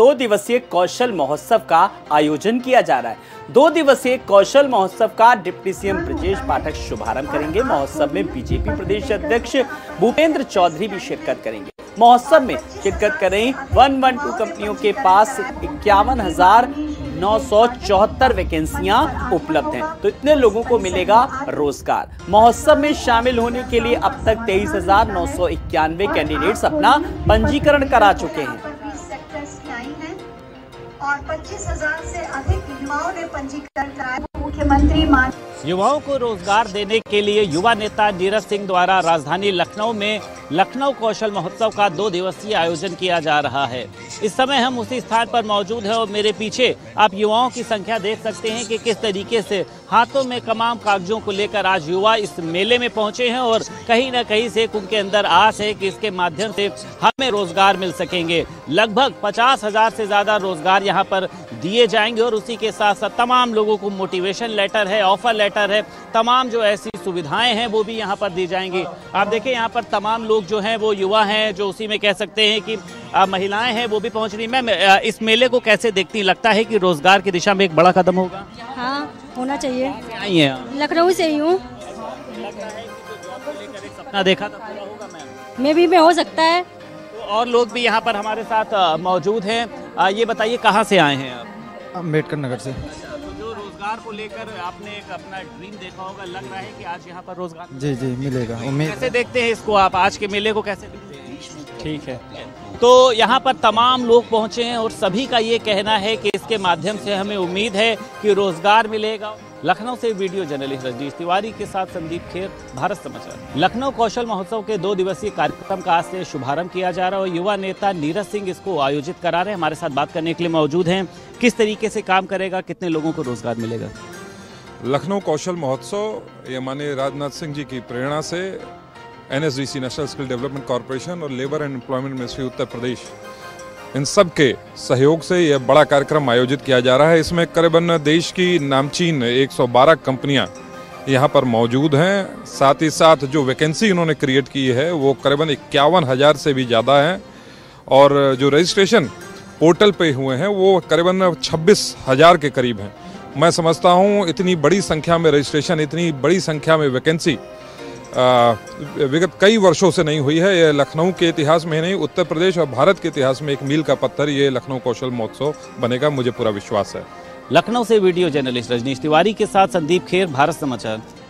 2 दिवसीय कौशल महोत्सव का आयोजन किया जा रहा है। 2 दिवसीय कौशल महोत्सव का डिप्टी सीएम ब्रजेश पाठक शुभारंभ करेंगे। महोत्सव में बीजेपी प्रदेश अध्यक्ष भूपेंद्र चौधरी भी शिरकत करेंगे। महोत्सव में शिरकत करें 112 कंपनियों के पास 51,974 वैकेंसियां उपलब्ध हैं, तो इतने लोगों को मिलेगा रोजगार। महोत्सव में शामिल होने के लिए अब तक 23,991 कैंडिडेट्स अपना पंजीकरण करा चुके हैं और 25,000 से अधिक युवाओं ने पंजीकरण कराया। मुख्यमंत्री युवाओं को रोजगार देने के लिए युवा नेता नीरज सिंह द्वारा राजधानी लखनऊ में लखनऊ कौशल महोत्सव का 2 दिवसीय आयोजन किया जा रहा है। इस समय हम उसी स्थान पर मौजूद हैं और मेरे पीछे आप युवाओं की संख्या देख सकते हैं कि किस तरीके से हाथों में तमाम कागजों को लेकर आज युवा इस मेले में पहुंचे हैं और कहीं ना कहीं से उनके अंदर आस है कि इसके माध्यम से हमें रोजगार मिल सकेंगे। लगभग 50,000 से ज्यादा रोजगार यहाँ पर दिए जाएंगे और उसी के साथ साथ तमाम लोगों को मोटिवेशन लेटर है, ऑफर लेटर है, तमाम जो ऐसी सुविधाएं हैं वो भी यहाँ पर दी जाएंगी। आप देखें यहाँ पर तमाम लोग जो हैं वो युवा हैं, जो उसी में कह सकते हैं कि महिलाएं हैं वो भी पहुँच रही। मैम, इस मेले को कैसे देखती, लगता है कि रोजगार की दिशा में एक बड़ा कदम होगा? हाँ, होना चाहिए। आई है लखनऊ से ही हूँ। सपना देखा था पूरा होगा मैम? मैं हो सकता है। तो और लोग भी यहाँ पर हमारे साथ मौजूद हैं। ये बताइए कहाँ से आए हैं आप? अम्बेडकर नगर से। जो रोजगार को लेकर आपने एक अपना ड्रीम देखा होगा, लग रहा है कि आज यहाँ पर रोजगार जी मिलेगा। उम्मीद। कैसे देखते हैं इसको आप, आज के मेले को कैसे देखते हैं? ठीक है, तो यहाँ पर तमाम लोग पहुँचे हैं और सभी का ये कहना है कि इसके माध्यम से हमें उम्मीद है कि रोजगार मिलेगा। लखनऊ से वीडियो जर्नलिस्ट रजनीश तिवारी के साथ संदीप खेर, भारत समाचार। लखनऊ कौशल महोत्सव के 2 दिवसीय कार्यक्रम का आज से शुभारंभ किया जा रहा है और युवा नेता नीरज सिंह इसको आयोजित करा रहे हैं। हमारे साथ बात करने के लिए मौजूद हैं। किस तरीके से काम करेगा, कितने लोगों को रोजगार मिलेगा? लखनऊ कौशल महोत्सव ये माननीय राजनाथ सिंह जी की प्रेरणा से NSDC national skill development corporation और labour and employment ministry Uttar Pradesh, इन सब के सहयोग से यह बड़ा कार्यक्रम आयोजित किया जा रहा है। इसमें करीबन देश की नामचीन 112 कंपनियां यहां पर मौजूद हैं। साथ ही साथ जो वैकेंसी इन्होंने क्रिएट की है वो करीबन 51,000 से भी ज़्यादा है और जो रजिस्ट्रेशन पोर्टल पे हुए हैं वो करीबन 26,000 के करीब हैं। मैं समझता हूं इतनी बड़ी संख्या में रजिस्ट्रेशन, इतनी बड़ी संख्या में वैकेंसी विगत कई वर्षों से नहीं हुई है। ये लखनऊ के इतिहास में नहीं, उत्तर प्रदेश और भारत के इतिहास में एक मील का पत्थर ये लखनऊ कौशल महोत्सव बनेगा, मुझे पूरा विश्वास है। लखनऊ से वीडियो जर्नलिस्ट रजनीश तिवारी के साथ संदीप खेर, भारत समाचार।